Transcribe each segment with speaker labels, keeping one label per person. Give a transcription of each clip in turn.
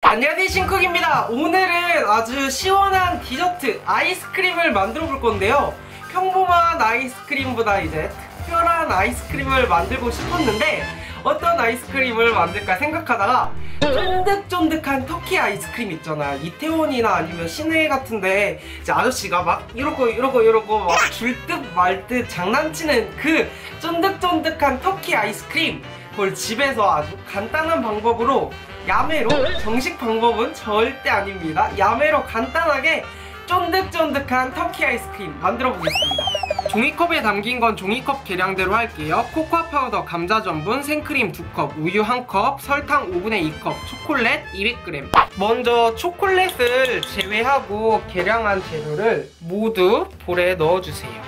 Speaker 1: 안녕하세요, 신쿡입니다. 오늘은 아주 시원한 디저트 아이스크림을 만들어 볼 건데요. 평범한 아이스크림보다 이제 특별한 아이스크림을 만들고 싶었는데 어떤 아이스크림을 만들까 생각하다가 쫀득쫀득한 터키 아이스크림 있잖아. 이태원이나 아니면 시내 같은데 이제 아저씨가 막 이러고 막 줄 듯 말 듯 장난치는 그 쫀득쫀득한 터키 아이스크림, 그걸 집에서 아주 간단한 방법으로, 야매로, 정식 방법은 절대 아닙니다. 야매로 간단하게 쫀득쫀득한 터키 아이스크림 만들어 보겠습니다. 종이컵에 담긴 건 종이컵 계량대로 할게요. 코코아 파우더, 감자 전분, 생크림 2컵, 우유 1컵, 설탕 5분의 2컵, 초콜릿 200g. 먼저 초콜릿을 제외하고 계량한 재료를 모두 볼에 넣어주세요.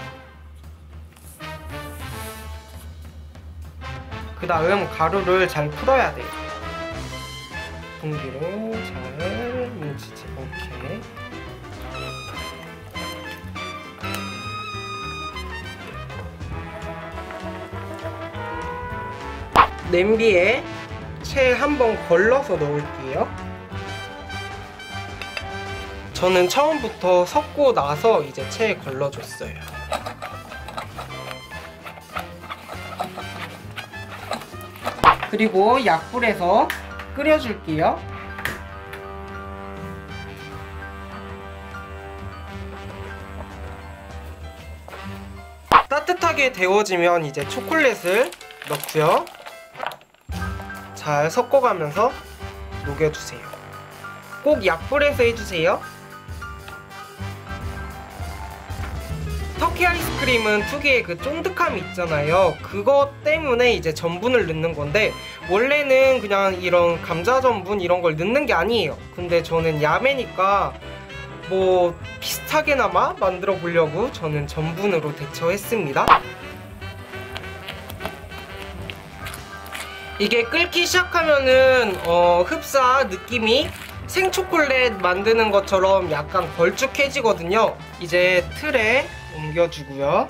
Speaker 1: 그 다음 가루를 잘 풀어야 돼요. 공기를 잘 뭉치지 않게. 냄비에 채 한번 걸러서 넣을게요. 저는 처음부터 섞고 나서 이제 채에 걸러줬어요. 그리고 약불에서 끓여줄게요. 따뜻하게 데워지면 이제 초콜릿을 넣고요. 잘 섞어가면서 녹여주세요. 꼭 약불에서 해주세요. 터키 아이스크림은 특유의 그 쫀득함이 있잖아요. 그것 때문에 이제 전분을 넣는 건데, 원래는 그냥 이런 감자 전분 이런 걸 넣는 게 아니에요. 근데 저는 야매니까 뭐 비슷하게나마 만들어 보려고 저는 전분으로 대처했습니다. 이게 끓기 시작하면은 흡사 느낌이 생초콜릿 만드는 것처럼 약간 걸쭉해지거든요. 이제 틀에 옮겨주고요.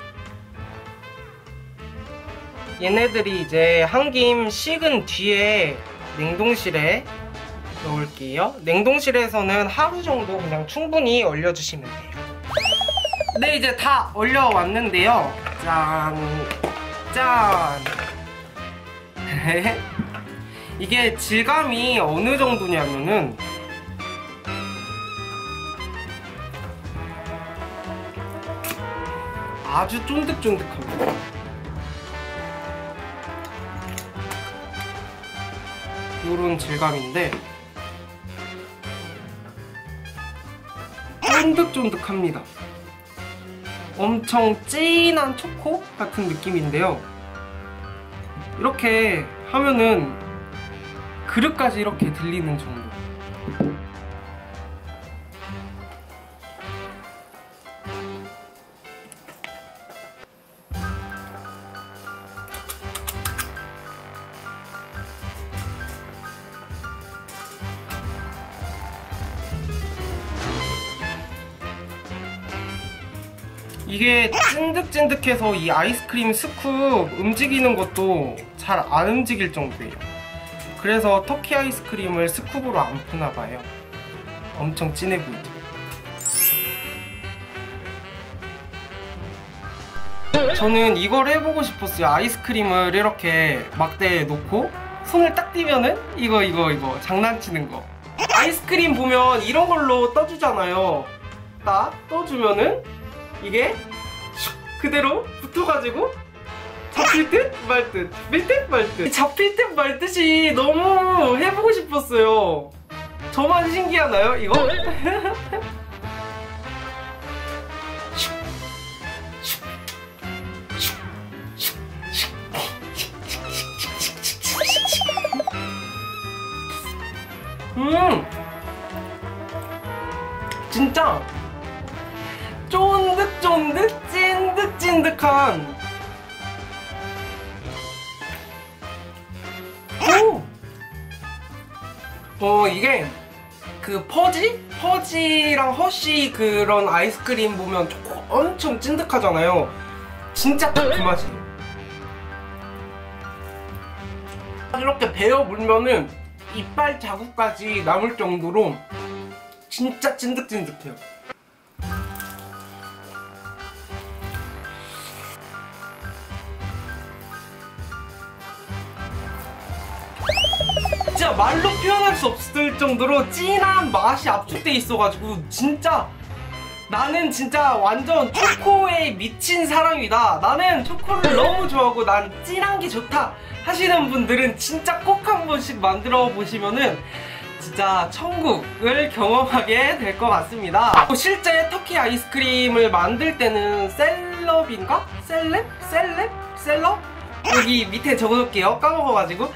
Speaker 1: 얘네들이 이제 한 김 식은 뒤에 냉동실에 넣을게요. 냉동실에서는 하루 정도 그냥 충분히 얼려주시면 돼요. 네, 이제 다 얼려왔는데요. 짠! 짠! 이게 질감이 어느 정도냐면은 아주 쫀득쫀득합니다. 요런 질감인데 쫀득쫀득합니다. 엄청 진한 초코 같은 느낌인데요. 이렇게 하면은 그릇까지 이렇게 들리는 정도. 이게 찐득찐득해서 이 아이스크림 스쿱 움직이는 것도 잘 안 움직일 정도예요. 그래서 터키 아이스크림을 스쿱으로 안 푸나봐요. 엄청 진해 보이죠? 저는 이걸 해보고 싶었어요. 아이스크림을 이렇게 막대에 놓고 손을 딱 띄면은 이거 장난치는 거. 아이스크림 보면 이런 걸로 떠주잖아요. 딱 떠주면은 이게 그대로 붙어가지고 잡힐 듯 말 듯, 밀 듯 말 듯. 잡힐 듯 말 듯이 너무 해보고 싶었어요. 저만 신기하나요, 이거? 진짜 쫀득쫀득 찐득찐득한 이게 그 퍼지랑 허쉬 그런 아이스크림 보면 엄청 찐득하잖아요. 진짜 딱 그 맛이에요. 이렇게 베어 물면은 이빨 자국까지 남을 정도로 진짜 찐득찐득해요. 진짜 말로 표현할 수 없을 정도로 진한 맛이 압축돼 있어가지고 진짜 나는 진짜 완전 초코에 미친 사람이다. 나는 초코를 너무 좋아하고 난 진한 게 좋다 하시는 분들은 진짜 꼭 한 번씩 만들어 보시면은 진짜 천국을 경험하게 될 것 같습니다. 실제 터키 아이스크림을 만들 때는 셀럽인가? 셀럽? 여기 밑에 적어놓을게요. 까먹어가지고.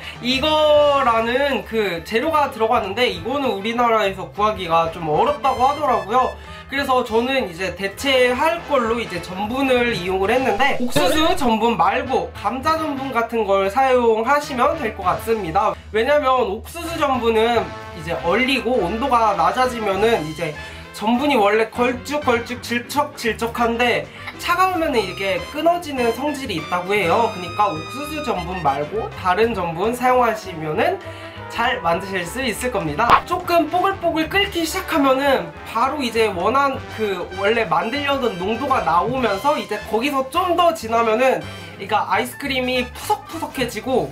Speaker 1: 이거라는 그 재료가 들어갔는데 이거는 우리나라에서 구하기가 좀 어렵다고 하더라고요. 그래서 저는 이제 대체할 걸로 이제 전분을 이용을 했는데 옥수수 전분 말고 감자 전분 같은 걸 사용하시면 될 것 같습니다. 왜냐면 옥수수 전분은 이제 얼리고 온도가 낮아지면은 이제 전분이 원래 걸쭉걸쭉 질척질척한데 차가우면 이게 끊어지는 성질이 있다고 해요. 그러니까 옥수수 전분 말고 다른 전분 사용하시면은 잘 만드실 수 있을 겁니다. 조금 뽀글뽀글 끓기 시작하면은 바로 이제 원한 그 원래 만들려던 농도가 나오면서 이제 거기서 좀 더 지나면은 그러니까 아이스크림이 푸석푸석해지고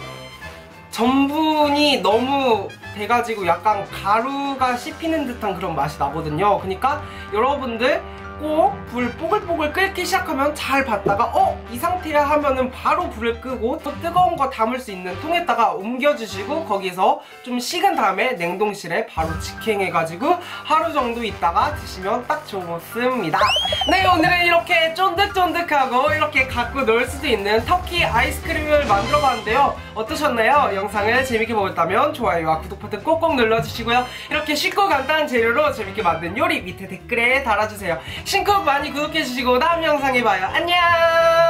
Speaker 1: 전분이 너무 돼가지고 약간 가루가 씹히는 듯한 그런 맛이 나거든요. 그러니까 여러분들 꼭 불 뽀글뽀글 끓기 시작하면 잘 봤다가 이 상태야 하면은 바로 불을 끄고 또 뜨거운 거 담을 수 있는 통에다가 옮겨주시고 거기서 좀 식은 다음에 냉동실에 바로 직행해가지고 하루 정도 있다가 드시면 딱 좋습니다. 네, 오늘은 이렇게 쫀득쫀득하고 이렇게 갖고 놀 수도 있는 터키 아이스크림을 만들어봤는데요. 어떠셨나요? 영상을 재밌게 보셨다면 좋아요와 구독 버튼 꼭꼭 눌러주시고요. 이렇게 쉽고 간단한 재료로 재밌게 만든 요리 밑에 댓글에 달아주세요. 신곡 많이 구독해주시고 다음 영상에 봐요. 안녕!